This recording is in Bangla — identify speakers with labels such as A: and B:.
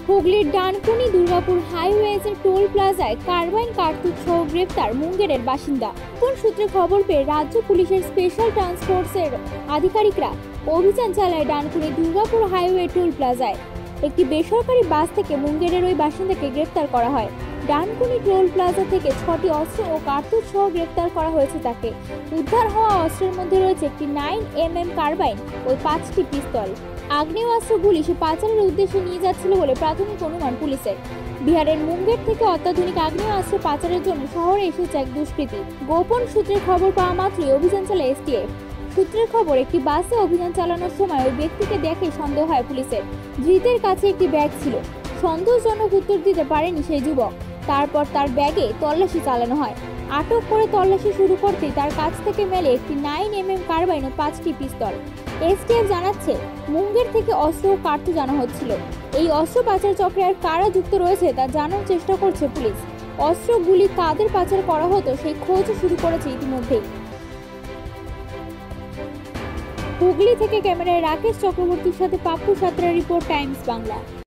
A: হুগলির ডানকুনি দুর্গাপুর হাইওয়েজের টোল প্লাজায় কার্বাইন কার্তুজ সহ গ্রেফতার মুঙ্গেরের বাসিন্দা। কোন সূত্রে খবর পেয়ে রাজ্য পুলিশের স্পেশাল টাস্ক ফোর্সের আধিকারিকরা অভিযান চালায় ডানকুনি দুর্গাপুর হাইওয়ে টোল প্লাজায়। একটি বেসরকারি বাস থেকে মুঙ্গেরের ওই বাসিন্দাকে গ্রেফতার করা হয়। ডানকুনি টোল প্লাজা থেকে 6টি অস্ত্র ও কার্তুজ সহ গ্রেফতার করা হয়েছে তাকে। উদ্ধার হওয়া অস্ত্রের মধ্যে রয়েছে একটি 9mm কার্বাইন ও 5টি পিস্তল। আগ্নেয়াস্ত্রগুলি সে পাচারের উদ্দেশ্যে নিয়ে যাচ্ছিল বলে প্রাথমিক অনুমান পুলিশের। বিহারের মুঙ্গের থেকে অত্যাধুনিক আগ্নেয়াস্ত্র পাচারের জন্য শহরে এসেছে এক দুষ্কৃতী। গোপন সূত্রে খবর পাওয়া মাত্রই অভিযান চালায় এসটিএফ। সূত্রের খবর, একটি বাসে অভিযান চালানোর সময় ওই ব্যক্তিকে দেখে সন্দেহ হয় পুলিশের। ধৃতের কাছে একটি ব্যাগ ছিল। সন্তোষজনক উত্তর দিতে পারেনি সেই যুবক। তারপর তার ব্যাগে তল্লাশি চালানো হয়। আটক করে তল্লাশি শুরু করতেই তার কাছ থেকে মেলে একটি 9mm কার্বাইন ও 5টি পিস্তল। এসটিএফ জানাচ্ছে, মুঙ্গের থেকে অস্ত্র ও কার্তুজ আনা হচ্ছিল। এই অস্ত্র পাচার চক্রে আর কারা যুক্ত রয়েছে তা জানার চেষ্টা করছে পুলিশ। অস্ত্রগুলি কাদের পাচার করা হতো সেই খোঁজ শুরু করেছে ইতিমধ্যেই। হুগলি থেকে ক্যামেরায় রাকেশ চক্রবর্তীর সাথে পাপ্পু সাঁতরা, রিপোর্ট টাইমস বাংলা।